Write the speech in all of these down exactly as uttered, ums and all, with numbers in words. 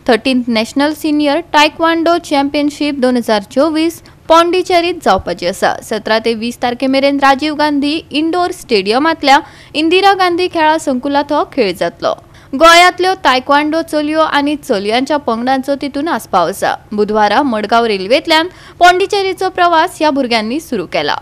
Thirteenth national senior taekwondo championship दोन हजार चोवीस पॉंडिचेरीत जावपाची आसा। सतरा ते वीस तारखे मेरेन राजीव गांधी इंडोर स्टेडियमांतल्या इंदिरा गांधी खेळा संकुलात हो खेळ जातलो। गोंयांतल्यो तायक्वांडो चलयो आनी चलयांच्या पंगडांचो तितून आस्पाव आसा। बुधवारा मडगांव रेल्वेंतल्यान पॉंडिचेरीचो प्रवास ह्या भुरग्यांनी सुरू केला।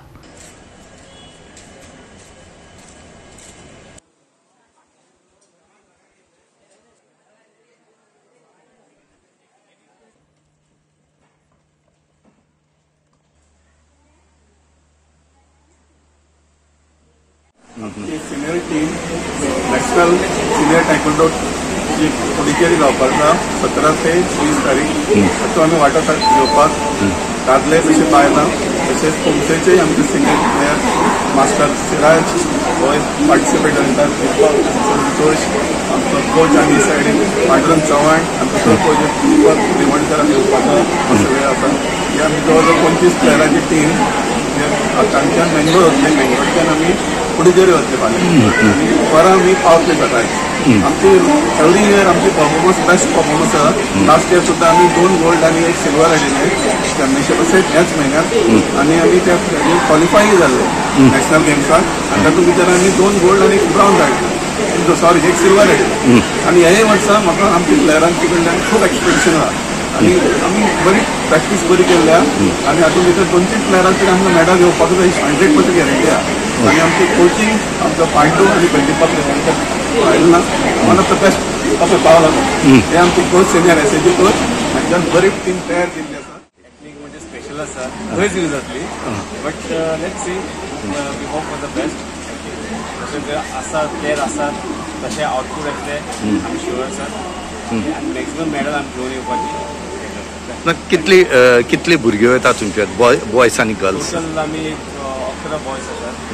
Senior team national senior taekwondo जी पुडुचेरी जावपाक आसा सतरा ते वीस तारीख ताचो आमी वांटो घेवपाक दादले तशे बायलां तशेंच पोमसेचे आमचे सिनियर प्लेयर मास्टर सिराज हो पार्टिसिपेट करतात। संतोष आमचो कोच आनी सायडीन पांडुरंग चव्हाण आनी दुसरो कोच दीपक रेवणकर घेवपाचो सगळे आसा। ही आमी जवळ जवळ पंचवीस प्लेयरांची टीम हांगच्यान मेंगलोर वतले, मेंगलोरच्यान आमी पुडुचेरी वतले फाल्यां आनी वरां आमी पावतले सकाळी। आमची एवरी इयर आमची परफॉर्मन्स बेस्ट परफॉर्मन्स आसा। लास्ट इयर सुद्दां आमी दोन गोल्ड आनी एक सिल्वर हाडिल्ले चॅम्पियनशिपाचे ह्याच म्हयन्यांत आनी आमी त्या क्वॉलिफाय जाल्ले नॅशनल गेम्साक आनी तातूंत भितर आमी दोन गोल्ड आनी एक ब्राउन्ज हाडले, सॉरी एक सिल्वर हाडिल्ले। आनी ह्याय वर्सा म्हाका आमच्या प्लेयरांचे कडल्यान खूब एक्सपेक्टेशन आसा आनी आमी बरी प्रॅक्टीस बरी केल्ल्या आनी हातूंत भितर दोन तीन प्लेयरांचे आमकां मेडल घेवपाक हंड्रेड पर्सेंट गॅरंटी आसा। आनी आमची कोचिंग आमचो पांडू आनी Deepak Revankar one of the best असो पावला हे आमचे कोच सिनियर एस एची कोच हांच्यान बरी टीम तयार केल्ली आसा। टेक्नीक म्हणजे स्पेशल आसा, खंयच यूज जातली, but let's see we hope for the best. तशें आसा प्लेयर आसात तशें आउटपूट येतले आमी शुअर आसात आनी मॅक्सिमम मेडल आमी घेवन येवपाची। कितली कितली भुरग्यो येतात तुमचे बॉय बॉयज आनी गर्ल्स? टोटल आमी अकरा बॉयज आसात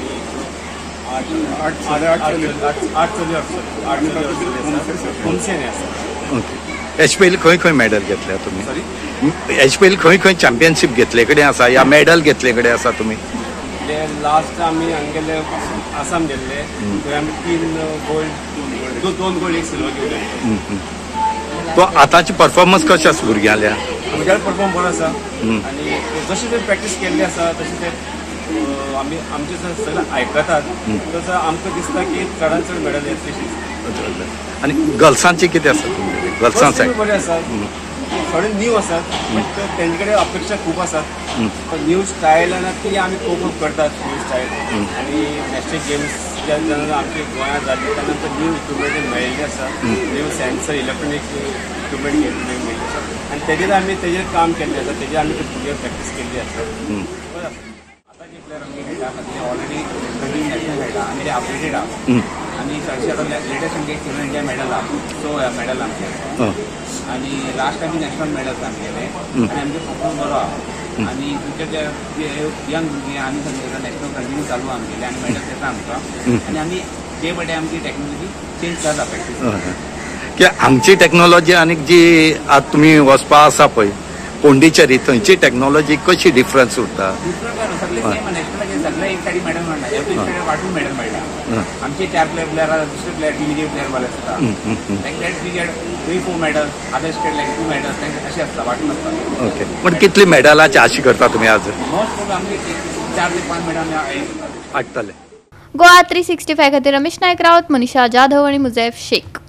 आठ साडे आठ आठ चली आठ चली आसा। ओके, हेचे पयलीं खंय खंय मेडल घेतल्या तुमी? सॉरी, हेचे पयलीं खंय खंय चॅम्पियनशीप घेतले कडेन आसा या मेडल घेतले कडेन आसा तुमी? लास्ट आमी हांगेले आसाम गेल्ले थंय आमी तीन गोल्ड दोन गोल्ड एक सिल्वर घेवले। तो आतांची परफॉर्मन्स कशी आसा भुरग्यांल्या? भुरग्यां परफॉर्म बरो आसा आनी जशें ते प्रॅक्टीस केल्ली आसा तशें ते आमी आमचे सगळे आयकतात तसो आमकां दिसता की चडांत चड मेडल येतली। आनी गर्ल्सांची कितें आसा? गर्ल्सां सायड बरें आसात, थोडे न्यू आसात बट तेंचे कडेन अपेक्षा खूब आसात। न्यू स्टायल आनी ती आमी कोप करतात न्यू स्टायल आनी नॅशनल गेम्स जेन्ना आमचे गोंयांत जाल्ले तेन्ना आमकां न्यू इक्विपमेंट मेळिल्ले आसा, न्यू सेन्सर इलेक्ट्रॉनीक इक्विपमेंट मेळिल्ले आसा आनी तेजेर आमी तेजेर काम केल्लें आसा, तेजेर आमी भुरग्यांक प्रॅक्टीस केल्ली आसा। आतां जे प्लेयर आमचे खेळटा ते ऑलरेडी रनिंग नॅशनल खेळटा आनी ते अपडेटेड आहा आनी चडशे आतां लेटेस्ट आमचे खेलो इंडिया मेडल आहा, सो मेडल आमचे आनी लास्ट टायम नॅशनल मेडल्स आमगेले आनी आमचे परफॉर्मन्स बरो आहा आनी तुमचे जे यंग भुरगे आनी नॅशनल कंटिन्यू चालू आमगेले आनी मेडल्स येता आमकां आनी आमी डे बाय डे आमची टॅक्नोलॉजी चेंज करता प्रॅक्टीस की हांगची टॅक्नोलॉजी आनी जी आतां तुमी वचपा आसा पळय पोंडिचेरी थंयची टॅक्नोलॉजी कशी डिफरन्स उरता? डिफरंट सगळे सेम नॅशनल सगळे एक सायडी मेडल मेळटा, एवरी सायडी वाटून मेडल मेळटा। आमचे चार प्लेयर प्लेयर आसा, दुसरे प्लेयर टीम प्लेयर बरे आसता, like that we get three four medal, other state like two medals अशें आसता, वाटून आसता। ओके, पण कितली मेडलाची आशी करता तुमी आज? मोस्ट ऑफ आमचे चार ते पांच मेडल हाडटले। गोवा थ्री सिक्स्टी फाय खातीर रमेश नायक रावत, मनीषा जाधव आनी मुजैफ शेख।